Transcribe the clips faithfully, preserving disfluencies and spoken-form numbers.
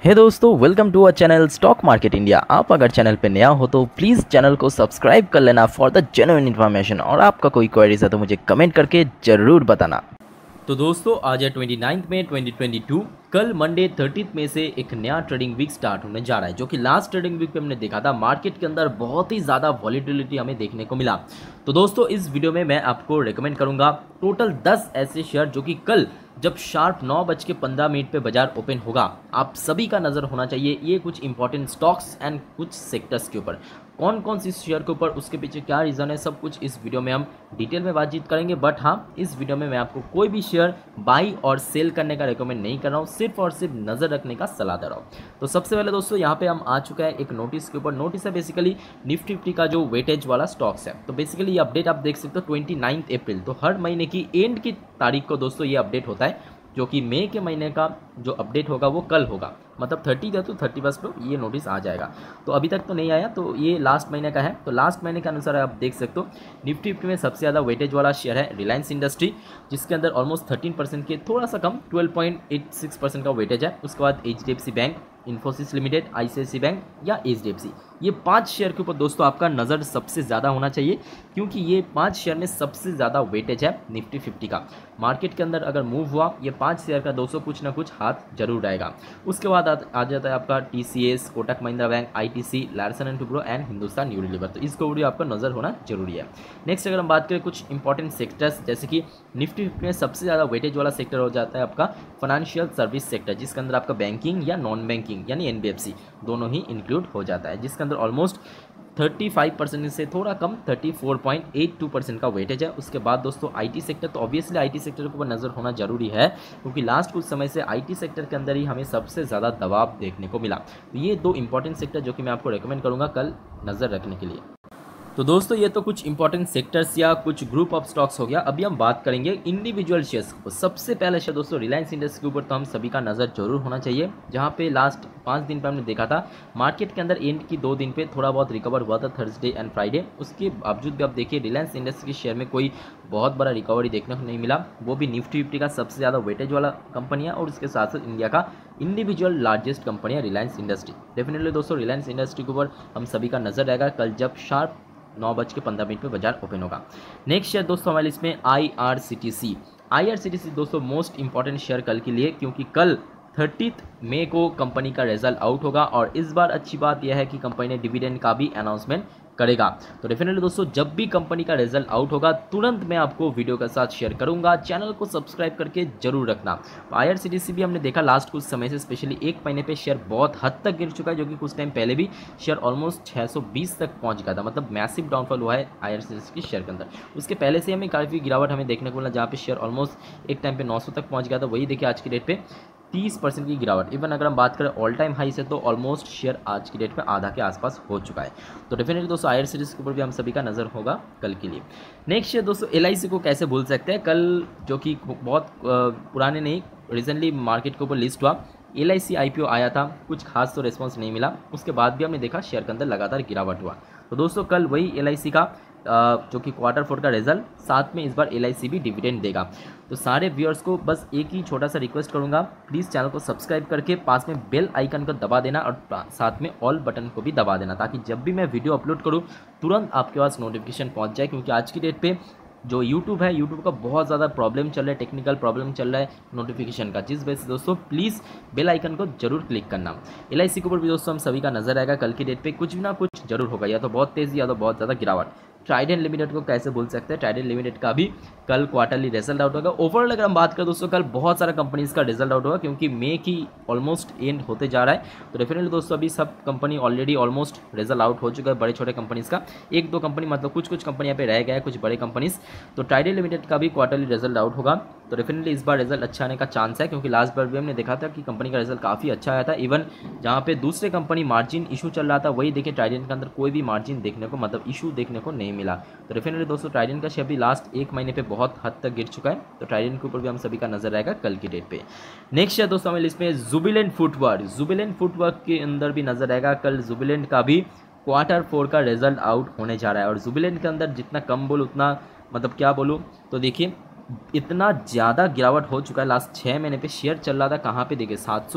हे दोस्तों, welcome to our channel stock market India. आप अगर चैनल पे नया हो तो प्लीज़ चैनल को सब्सक्राइब कर लेना फॉर द जेन्युइन इन्फॉर्मेशन। और आपका कोई क्वेरीज है तो मुझे कमेंट करके ज़रूर बताना। तो दोस्तों, आज है twenty ninth May twenty twenty two. कल मंडे थर्टीथ में से एक नया ट्रेडिंग वीक स्टार्ट होने जा रहा है, जो कि लास्ट ट्रेडिंग वीक पे हमने देखा था मार्केट के अंदर बहुत ही ज़्यादा वॉलीटिलिटी हमें देखने को मिला। तो दोस्तों, इस वीडियो में मैं आपको रेकमेंड करूंगा टोटल दस ऐसे शेयर जो कि कल जब शार्प नौ बज के पंद्रह मिनट पे बाजार ओपन होगा आप सभी का नज़र होना चाहिए। ये कुछ इंपॉर्टेंट स्टॉक्स एंड कुछ सेक्टर्स के ऊपर, कौन कौन सी शेयर के ऊपर, उसके पीछे क्या रीज़न है, सब कुछ इस वीडियो में हम डिटेल में बातचीत करेंगे। बट हाँ, इस वीडियो में मैं आपको कोई भी शेयर बाई और सेल करने का रिकमेंड नहीं कर रहा हूँ, सिर्फ और सिर्फ नज़र रखने का सलाह दे रहा हूँ। तो सबसे पहले दोस्तों, यहाँ पे हम आ चुका है एक नोटिस के ऊपर। नोटिस है बेसिकली निफ्टी फिफ्टी का जो वेटेज वाला स्टॉक्स है। तो बेसिकली ये अपडेट आप देख सकते हो ट्वेंटी नाइन्थ अप्रैल, तो हर महीने की एंड की तारीख को दोस्तों ये अपडेट होता है, जो कि मई के महीने का जो अपडेट होगा वो कल होगा, मतलब थर्टी है तो थर्टी फर्स्ट को ये नोटिस आ जाएगा। तो अभी तक तो नहीं आया, तो ये लास्ट महीने का है। तो लास्ट महीने के अनुसार आप देख सकते हो निफ्टी फिफ्टी में सबसे ज़्यादा वेटेज वाला शेयर है रिलायंस इंडस्ट्री, जिसके अंदर ऑलमोस्ट थर्टीन परसेंट के थोड़ा सा कम twelve point eight six percent का वेटेज है। उसके बाद H D F C bank, Infosys limited, I C I C I bank या एच डी एफ सी, ये पांच शेयर के ऊपर दोस्तों आपका नज़र सबसे ज़्यादा होना चाहिए, क्योंकि ये पांच शेयर में सबसे ज़्यादा वेटेज है निफ्टी फिफ्टी का। मार्केट के अंदर अगर मूव हुआ ये पांच शेयर का दोस्तों कुछ ना कुछ हाथ जरूर आएगा। उसके बाद आ, आ जाता है आपका T C S, Kotak Mahindra bank, I T C, Larsen and Toubro and Hindustan Unilever. तो इसको भी आपका नज़र होना जरूरी है। नेक्स्ट अगर हम बात करें कुछ इंपॉर्टेंट सेक्टर्स, जैसे कि निफ्टी फिफ्टी में सबसे ज़्यादा वेटेज वाला सेक्टर हो जाता है आपका फाइनेंशियल सर्विस सेक्टर, जिसके अंदर आपका बैंकिंग या नॉन बैंकिंग यानी एन बी एफ सी दोनों ही इंक्लूड हो जाता है, जिसके अंदर ऑलमोस्ट थर्टी फाइव परसेंट से थोड़ा कम thirty four point eight two percent का वेटेज है। उसके बाद दोस्तों आईटी सेक्टर, तो ऑब्वियसली आईटी सेक्टर के ऊपर नज़र होना जरूरी है, क्योंकि लास्ट कुछ समय से आईटी सेक्टर के अंदर ही हमें सबसे ज़्यादा दबाव देखने को मिला। तो ये दो इंपॉर्टेंट सेक्टर जो कि मैं आपको रेकमेंड करूँगा कल नज़र रखने के लिए। तो दोस्तों, ये तो कुछ इंपॉर्टेंट सेक्टर्स या कुछ ग्रुप ऑफ स्टॉक्स हो गया। अभी हम बात करेंगे इंडिविजुअल शेयर्स को। सबसे पहले शेयर दोस्तों रिलायंस इंडस्ट्री के ऊपर तो हम सभी का नज़र जरूर होना चाहिए, जहां पे लास्ट पाँच दिन पर हमने देखा था मार्केट के अंदर एंड की दो दिन पे थोड़ा बहुत रिकवर हुआ था, थर्सडे एंड फ्राइडे। उसके बावजूद भी आप देखिए रिलायंस इंडस्ट्री के शेयर में कोई बहुत बड़ा रिकवरी देखने को नहीं मिला, वो भी निफ्टी फिफ्टी का सबसे ज़्यादा वेटेज वाला कंपनी है और उसके साथ साथ इंडिया का इंडिविजुअल लार्जेस्ट कंपनी है रिलायंस इंडस्ट्री। डेफिनेटली दोस्तों रिलायंस इंडस्ट्री के ऊपर हम सभी का नज़र रहेगा कल जब शार्प नौ बज के पंद्रह मिनट पे बाजार ओपन होगा। नेक्स्ट शेयर दोस्तों हमारे लिस्ट में I R C T C. I R C T C दोस्तों मोस्ट इंपॉर्टेंट शेयर कल के लिए, क्योंकि कल थर्टीथ मई को कंपनी का रिजल्ट आउट होगा और इस बार अच्छी बात यह है कि कंपनी ने डिविडेंड का भी अनाउंसमेंट करेगा। तो डेफिनेटली दोस्तों जब भी कंपनी का रिजल्ट आउट होगा तुरंत मैं आपको वीडियो के साथ शेयर करूंगा, चैनल को सब्सक्राइब करके जरूर रखना। तो आई आर सी टी सी भी हमने देखा लास्ट कुछ समय से, स्पेशली एक महीने पे शेयर बहुत हद तक गिर चुका है, जो कि कुछ टाइम पहले भी शेयर ऑलमोस्ट छह सौ बीस तक पहुंच गया था, मतलब मैसिव डाउनफॉल हुआ है आई आर सी टी सी के शेयर के अंदर। उसके पहले से हमें काफ़ी गिरावट हमें देखने को मिला, जहाँ पे शेयर ऑलमोस्ट एक टाइम पे नौ सौ तक पहुँच गया था। वही देखिए आज की डेट पे तीस परसेंट की गिरावट। इवन अगर हम बात करें ऑल टाइम हाई से तो ऑलमोस्ट शेयर आज की डेट में आधा के आसपास हो चुका है। तो डेफिनेटली दोस्तों आई आर सी टी सी के ऊपर भी हम सभी का नज़र होगा कल के लिए। नेक्स्ट शेयर दोस्तों एल आई सी को कैसे भूल सकते हैं, कल जो कि बहुत पुराने नहीं रिसेंटली मार्केट के ऊपर लिस्ट हुआ, L I C I P O आया था, कुछ खास तो रिस्पॉन्स नहीं मिला। उसके बाद भी हमने देखा शेयर के अंदर लगातार गिरावट हुआ। तो दोस्तों कल वही एल आई सी का जो कि क्वार्टर फोर का रिजल्ट, साथ में इस बार एल आई सी भी डिविडेंड देगा। तो सारे व्यूअर्स को बस एक ही छोटा सा रिक्वेस्ट करूंगा, प्लीज़ चैनल को सब्सक्राइब करके पास में बेल आइकन को दबा देना और साथ में ऑल बटन को भी दबा देना, ताकि जब भी मैं वीडियो अपलोड करूं तुरंत आपके पास नोटिफिकेशन पहुंच जाए। क्योंकि आज की डेट पे जो यूट्यूब है, यूट्यूब का बहुत ज़्यादा प्रॉब्लम चल रहा है, टेक्निकल प्रॉब्लम चल रहा है नोटिफिकेशन का, जिस वजह से दोस्तों प्लीज़ बेल आइकन को जरूर क्लिक करना। एल आई सी के ऊपर भी दोस्तों हम सभी का नजर आएगा कल की डेट पे, कुछ भी ना कुछ जरूर होगा, या तो बहुत तेज़ी या तो बहुत ज़्यादा गिरावट। ट्राइडेंट लिमिटेड को कैसे भूल सकते हैं, ट्राइडेंट लिमिटेड का भी कल क्वार्टरली रिजल्ट आउट होगा। ओवरऑल अगर हम बात करें दोस्तों कल बहुत सारा कंपनीज का रिजल्ट आउट होगा, क्योंकि मई की ऑलमोस्ट एंड होते जा रहा है। तो डेफिनेटली दोस्तों अभी सब company already almost result out हो चुका है, बड़े छोटे कंपनीज का। एक दो कंपनी मतलब कुछ कुछ कंपनी यहाँ पे रह गया है, कुछ बड़े कंपनीज। तो ट्राइडेंट लिमिटेड का भी क्वार्टरली रिजल्ट आउट होगा। तो डेफिनेटली इस बार रिजल्ट अच्छा आने का चांस है, क्योंकि लास्ट बार भी हमने देखा था कि कंपनी का रिजल्ट काफ़ी अच्छा आया था। इवन जहाँ पे दूसरे कंपनी मार्जिन इशू चल रहा था, वही देखिए ट्राइडेंट के अंदर कोई भी मार्जिन देखने को मतलब इशू देखने को नहीं मिला। तो डेफिनेटली दोस्तों ट्राइडेंट का शेयर भी लास्ट एक महीने पे बहुत हद तक गिर चुका है। तो ट्राइडेंट के ऊपर भी हम सभी का नजर रहेगा कल की डेट पे। नेक्स्ट शेयर दोस्तों हमारे लिस्ट में जुबिलेंट फुटवर्क। जुबिलेंट फुटवर्क के अंदर भी नजर रहेगा कल। जुबिलेंट का भी क्वार्टर फोर का रिजल्ट आउट होने जा रहा है, और जुबिलेंट के अंदर जितना कम बोलूँ उतना मतलब क्या बोलूँ, तो देखिए इतना ज़्यादा गिरावट हो चुका है लास्ट छः महीने पे। शेयर चल रहा था कहाँ पे देखिए सात सौ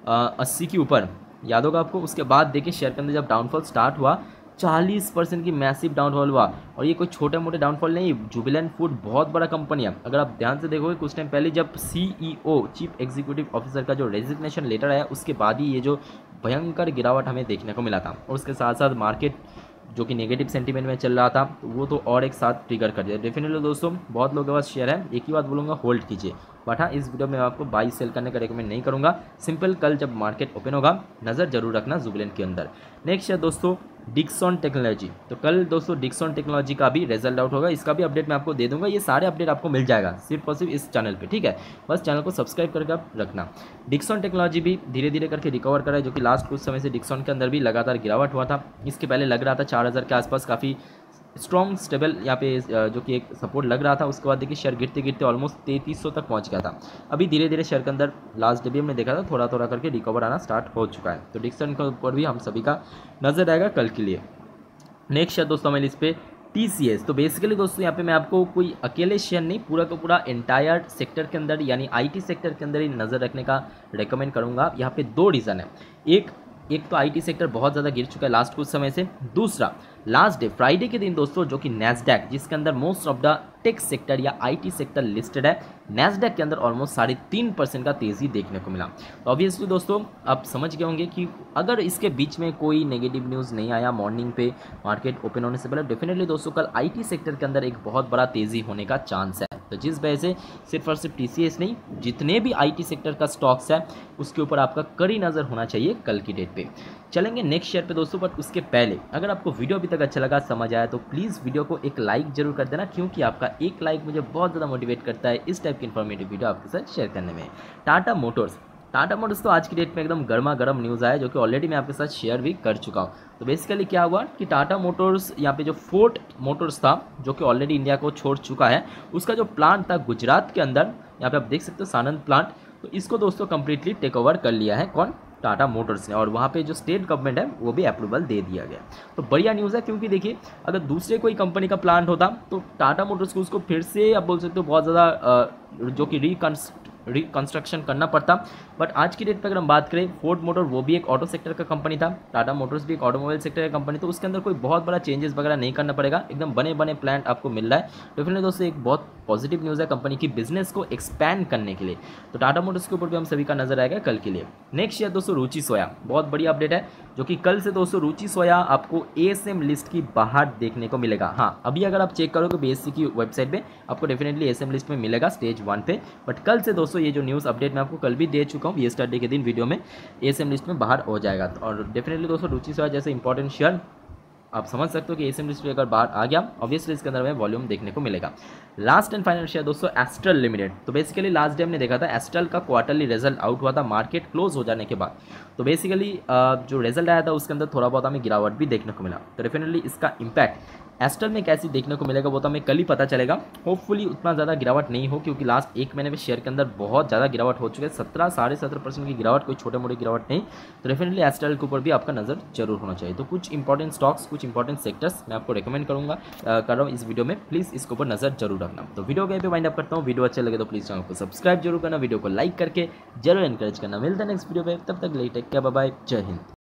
अस्सी के ऊपर, याद होगा आपको। उसके बाद देखिए शेयर के अंदर जब डाउनफॉल स्टार्ट हुआ चालीस परसेंट की मैसिव डाउनफॉल हुआ, और ये कोई छोटे मोटे डाउनफॉल नहीं, जुबिलेंट फूड बहुत बड़ा कंपनी है। अगर आप ध्यान से देखोगे कुछ टाइम पहले जब सीईओ चीफ एग्जीक्यूटिव ऑफिसर का जो रेजिग्नेशन लेटर आया उसके बाद ही ये जो भयंकर गिरावट हमें देखने को मिला था, और उसके साथ साथ मार्केट जो कि नेगेटिव सेंटीमेंट में चल रहा था वो तो और एक साथ ट्रिगर कर दिया। डेफिनेटली दोस्तों बहुत लोगों के पास शेयर है, एक ही बात बोलूँगा, होल्ड कीजिए। बट हाँ, इस वीडियो में मैं आपको बाई सेल करने का रेकमेंड नहीं करूँगा। सिंपल कल जब मार्केट ओपन होगा नज़र जरूर रखना जुबिलेंट के अंदर। नेक्स्ट है दोस्तों डिक्सन टेक्नोलॉजी। तो कल दोस्तों डिक्सन टेक्नोलॉजी का भी रिजल्ट आउट होगा, इसका भी अपडेट मैं आपको दे दूंगा। ये सारे अपडेट आपको मिल जाएगा सिर्फ और सिर्फ इस चैनल पे, ठीक है। बस चैनल को सब्सक्राइब करके आप रखना। डिक्सन टेक्नोलॉजी भी धीरे धीरे करके रिकवर कर रहा है, जो कि लास्ट कुछ समय से डिक्सन के अंदर भी लगातार गिरावट हुआ था। इसके पहले लग रहा था चार हज़ार के आसपास काफ़ी स्ट्रॉन्ग स्टेबल यहाँ पे जो कि एक सपोर्ट लग रहा था। उसके बाद देखिए शेयर गिरते गिरते ऑलमोस्ट तैंतीस सौ तक पहुँच गया था। अभी धीरे धीरे शेयर के अंदर लास्ट डे भी हमने देखा था थोड़ा थोड़ा करके रिकवर आना स्टार्ट हो चुका है। तो डिक्सन के ऊपर भी हम सभी का नज़र आएगा कल के लिए। नेक्स्ट है दोस्तों हमारी लिस्ट पे टी सी एस। तो बेसिकली दोस्तों यहाँ पे मैं आपको कोई अकेले शेयर नहीं, पूरा का पूरा एंटायर सेक्टर के अंदर यानी आईटी सेक्टर के अंदर ही नज़र रखने का रेकमेंड करूँगा। यहाँ पे दो रीज़न है। एक एक तो आईटी सेक्टर बहुत ज़्यादा गिर चुका है लास्ट कुछ समय से। दूसरा लास्ट डे फ्राइडे के दिन दोस्तों जो कि नैस्डैक, जिसके अंदर most of the tech sector या आईटी सेक्टर लिस्टेड है, नैस्डैक के अंदर ऑलमोस्ट साढ़े तीन परसेंट का तेज़ी देखने को मिला। तो ऑब्वियसली दोस्तों आप समझ गए होंगे कि अगर इसके बीच में कोई नेगेटिव न्यूज़ नहीं आया मॉर्निंग पे मार्केट ओपन होने से पहले, डेफिनेटली दोस्तों कल आईटी सेक्टर के अंदर एक बहुत बड़ा तेज़ी होने का चांस है। तो जिस वजह से सिर्फ और सिर्फ टीसीएस नहीं, जितने भी आईटी सेक्टर का स्टॉक्स है उसके ऊपर आपका कड़ी नज़र होना चाहिए कल की डेट पे। चलेंगे नेक्स्ट शेयर पे दोस्तों, बट उसके पहले अगर आपको वीडियो अभी तक अच्छा लगा, समझ आया, तो प्लीज़ वीडियो को एक लाइक जरूर कर देना, क्योंकि आपका एक लाइक मुझे बहुत ज़्यादा मोटिवेट करता है इस टाइप की इन्फॉर्मेटिव वीडियो आपके साथ शेयर करने में। टाटा मोटर्स टाटा मोटर्स तो आज की डेट में एकदम गर्मा गर्म न्यूज़ आया, जो कि ऑलरेडी मैं आपके साथ शेयर भी कर चुका हूँ। तो बेसिकली क्या हुआ कि टाटा मोटर्स यहाँ पे जो फोर्ट मोटर्स था जो कि ऑलरेडी इंडिया को छोड़ चुका है, उसका जो प्लांट था गुजरात के अंदर, यहाँ पे आप देख सकते हो सानंद प्लांट, तो इसको दोस्तों कंप्लीटली टेक ओवर कर लिया है कौन, टाटा मोटर्स ने। और वहाँ पे जो स्टेट गवर्नमेंट है वो भी अप्रूवल दे दिया गया। तो बढ़िया न्यूज़ है, क्योंकि देखिए अगर दूसरे कोई कंपनी का प्लांट होता तो टाटा मोटर्स को उसको फिर से आप बोल सकते हो बहुत ज़्यादा जो कि रिकन्स्ट रिकंस्ट्रक्शन करना पड़ता। बट आज की डेट पर अगर हम बात करें, फोर्ड मोटर वो भी एक ऑटो सेक्टर का कंपनी था, टाटा मोटर्स भी एक ऑटोमोबाइल सेक्टर का कंपनी, तो उसके अंदर कोई बहुत बड़ा चेंजेस वगैरह नहीं करना पड़ेगा, एकदम बने बने प्लांट आपको मिल रहा है। डेफिनेटली दोस्तों एक बहुत पॉजिटिव न्यूज़ है कंपनी की बिजनेस को एक्सपैंड करने के लिए। तो टाटा मोटर्स के ऊपर भी हम सभी का नजर आएगा कल के लिए। नेक्स्ट है दोस्तों रुचि सोया, बहुत बड़ी अपडेट है, जो कि कल से दोस्तों रुचि सोया आपको एएसएम लिस्ट की बाहर देखने को मिलेगा। हाँ, अभी अगर आप चेक करोगे बीएससी की वेबसाइट पे आपको डेफिनेटली एएसएम लिस्ट में मिलेगा स्टेज वन पे। बट कल से दोस्तों ये जो न्यूज़ अपडेट मैं आपको कल भी दे चुका हूँ, यस्टरडे के दिन वीडियो में, एएसएम लिस्ट में बाहर हो जाएगा। और डेफिनेटली दोस्तों रुचि सोया जैसे इंपॉर्टेंट शेयर आप समझ सकते हो कि एएसएम लिस्ट अगर बाहर आ गया, ऑब्वियसली इसके अंदर हमें वॉल्यूम देखने को मिलेगा। लास्ट एंड फाइनल शेयर दोस्तों एस्ट्रल लिमिटेड। तो बेसिकली लास्ट डे हमने देखा था एस्ट्रल का क्वार्टरली रिजल्ट आउट हुआ था मार्केट क्लोज हो जाने के बाद। तो बेसिकली जो रिजल्ट आया था उसके अंदर थोड़ा बहुत हमें गिरावट भी देखने को मिला। तो डेफिनेटली इसका इम्पैक्ट एस्ट्रल में कैसी देखने को मिलेगा वो तो हमें कल ही पता चलेगा। होपफुली उतना ज़्यादा गिरावट नहीं हो, क्योंकि लास्ट एक महीने में शेयर के अंदर बहुत ज़्यादा गिरावट हो चुकी है, सत्रह साढ़े सत्रह परसेंट की गिरावट, कोई छोटे मोटे गिरावट नहीं। तो डेफिनेटली एस्ट्रल के ऊपर भी आपका नज़र जरूर होना चाहिए। तो कुछ इंपॉर्टेंट स्टॉक्स, कुछ इंपॉर्टेंट सेक्टर्स मैं आपको रिकमेंड करूँगा कर रहा हूँ इस वीडियो में, प्लीज़ इसके ऊपर नज़र जरूर रखना। तो वीडियो कहीं पे वाइंड अप करता हूँ। वीडियो अच्छा लगे तो प्लीज़ चैनल को सब्सक्राइब जरूर करना, वीडियो को लाइक करके जरूर एनकरेज करना। मिलता है नेक्स्ट वीडियो पे, तब तक ले टेक केयर, बाय बाय, जय हिंद।